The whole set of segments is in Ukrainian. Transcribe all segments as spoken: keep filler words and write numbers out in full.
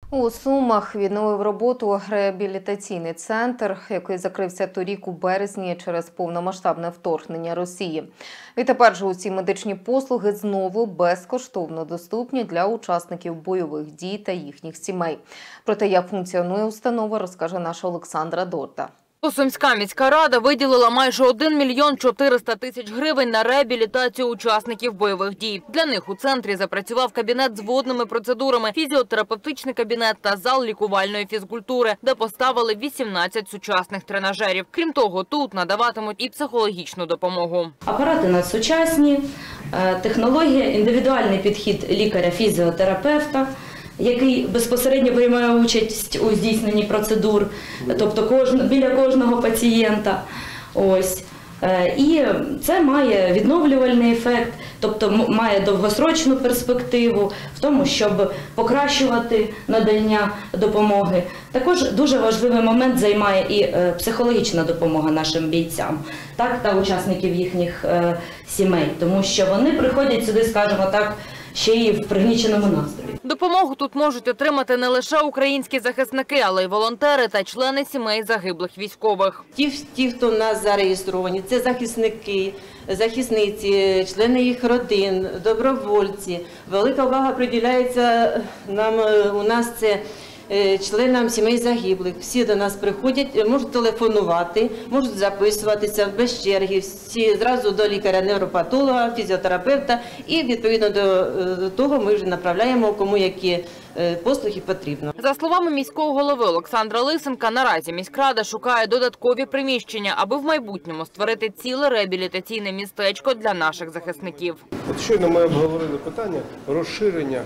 У Сумах відновив роботу реабілітаційний центр, який закрився торік у березні через повномасштабне вторгнення Росії. Відтепер же усі медичні послуги знову безкоштовно доступні для учасників бойових дій та їхніх сімей. Про те, як функціонує установа, розкаже наша Олександра Дорда. Сумська міська рада виділила майже один мільйон чотириста тисяч гривень на реабілітацію учасників бойових дій. Для них у центрі запрацював кабінет з водними процедурами, фізіотерапевтичний кабінет та зал лікувальної фізкультури, де поставили вісімнадцять сучасних тренажерів. Крім того, тут надаватимуть і психологічну допомогу. Апарати надсучасні, технологія, індивідуальний підхід лікаря-фізіотерапевта, який безпосередньо приймає участь у здійсненні процедур, тобто кожен, біля кожного пацієнта. Ось. І це має відновлювальний ефект, тобто має довгосрочну перспективу в тому, щоб покращувати надання допомоги. Також дуже важливий момент займає і психологічна допомога нашим бійцям, так, та учасників їхніх сімей, тому що вони приходять сюди, скажімо так, ще й в пригніченому настрої. Допомогу тут можуть отримати не лише українські захисники, але й волонтери та члени сімей загиблих військових. Ті, ті, хто в нас зареєстровані, це захисники, захисниці, члени їх родин, добровольці. Велика увага приділяється нам, у нас це членам сімей загиблих. Всі до нас приходять, можуть телефонувати, можуть записуватися без черги, всі зразу до лікаря-невропатолога, фізіотерапевта, і відповідно до того ми вже направляємо, кому які послуги потрібно. За словами міського голови Олександра Лисенка, наразі міськрада шукає додаткові приміщення, аби в майбутньому створити ціле реабілітаційне містечко для наших захисників. От щойно ми обговорили питання розширення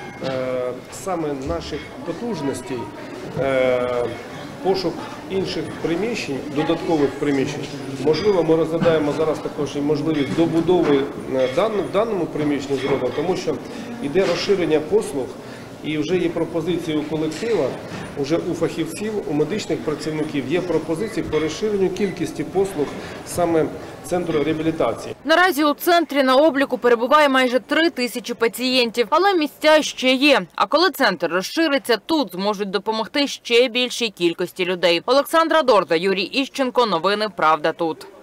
е, саме наших потужностей, е, пошук інших приміщень, додаткових приміщень. Можливо, ми розглядаємо зараз також і можливість добудови в даному приміщенні зроблено, тому що йде розширення послуг. І вже є пропозиції у колектива, вже у фахівців, у медичних працівників є пропозиції по розширенню кількості послуг саме центру реабілітації. Наразі у центрі на обліку перебуває майже три тисячі пацієнтів, але місця ще є. А коли центр розшириться, тут зможуть допомогти ще більшій кількості людей. Олександра Дорда, Юрій Іщенко. Новини «Правда тут».